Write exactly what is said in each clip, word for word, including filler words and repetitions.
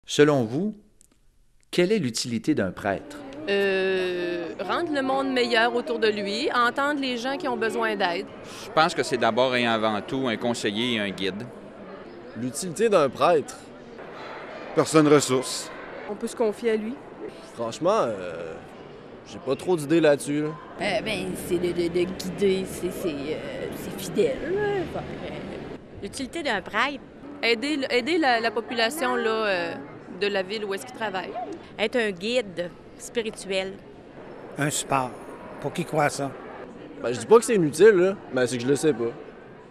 Selon vous, quelle est l'utilité d'un prêtre? Euh, rendre le monde meilleur autour de lui, entendre les gens qui ont besoin d'aide. Je pense que c'est d'abord et avant tout un conseiller et un guide. L'utilité d'un prêtre? Personne ressource. On peut se confier à lui. Franchement, euh, j'ai pas trop d'idées là-dessus. Là. Euh, ben, c'est de, de, de guider, c'est, c'est, euh, c'est fidèle. Là. L'utilité d'un prêtre? Aider, aider la, la population là, euh, de la ville où est-ce qu'il travaille. Être un guide spirituel. Un support. Pour qui croit ça? Ben, je dis pas que c'est inutile, là, mais c'est que je le sais pas.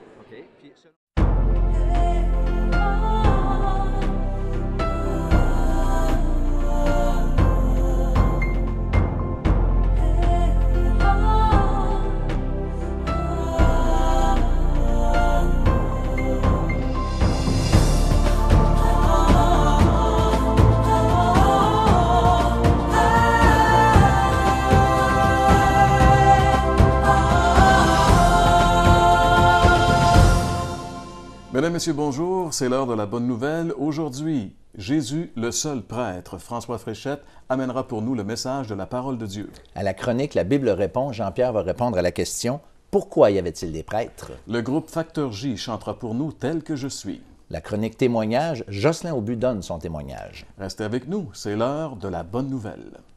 Mesdames, Messieurs, bonjour, c'est l'heure de la bonne nouvelle. Aujourd'hui, Jésus, le seul prêtre, François Fréchette, amènera pour nous le message de la parole de Dieu. À la chronique La Bible répond, Jean-Pierre va répondre à la question « Pourquoi y avait-il des prêtres? » Le groupe Facteur J chantera pour nous « Tel que je suis ». La chronique Témoignage, Jocelyn Aubu donne son témoignage. Restez avec nous, c'est l'heure de la bonne nouvelle.